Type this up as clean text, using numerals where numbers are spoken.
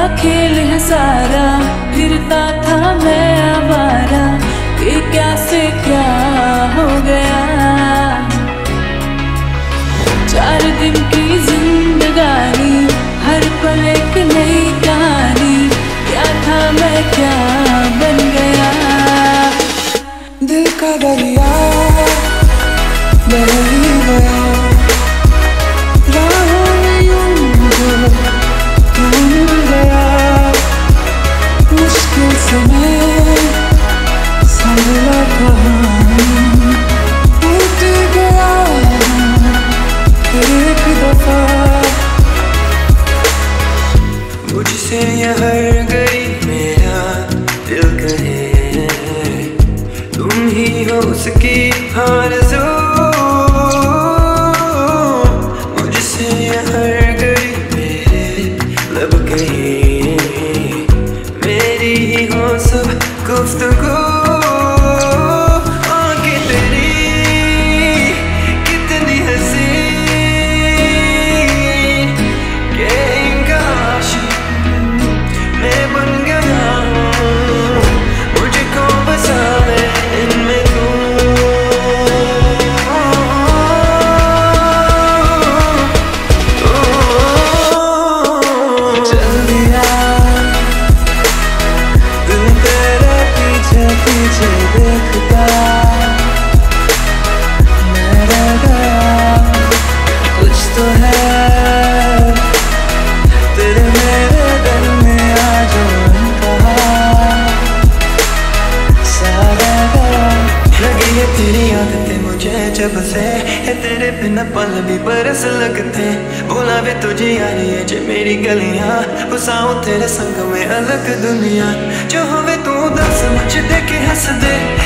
खेल है सारा, फिरता था मैं आवारा, कि क्या से क्या हो गया। 4 दिन की जिंदगानी, हर पल एक नई कहानी, क्या था मैं क्या बन गया। दिल का दरिया बह ही गया, राहों में यूं तू मिल गया। मुश्किल से मैं संभला कहाँ, टूट गया एक दफा। मुझसे ये हर गई मेरा दिल कहे, तुम ही हो उसकी आरज़ू। मुझसे ये हर गई मेरे लब कहे, मेरी ही हो सब गुफ्तगू। आंखें तेरी कितनी हंसी, के इनका आशिक मैं बन गया हूँ। मुझको बसा ले इनमें तू, चल दिया दिल तेरे पीछे पीछे देखता। मैं रह गया, कुछ तो है तेरे मेरे दिल में आज कहा सारा गया। लगी है तेरी आदतें मुझे जब से, है तेरे बिना पल भी बरस लगते। बोला वे तुझे यारी है जे मेरी गलियां, बसाऊं तेरे संग में अलग दुनिया। जो होवे तू दस मुझ देखे हंस दे,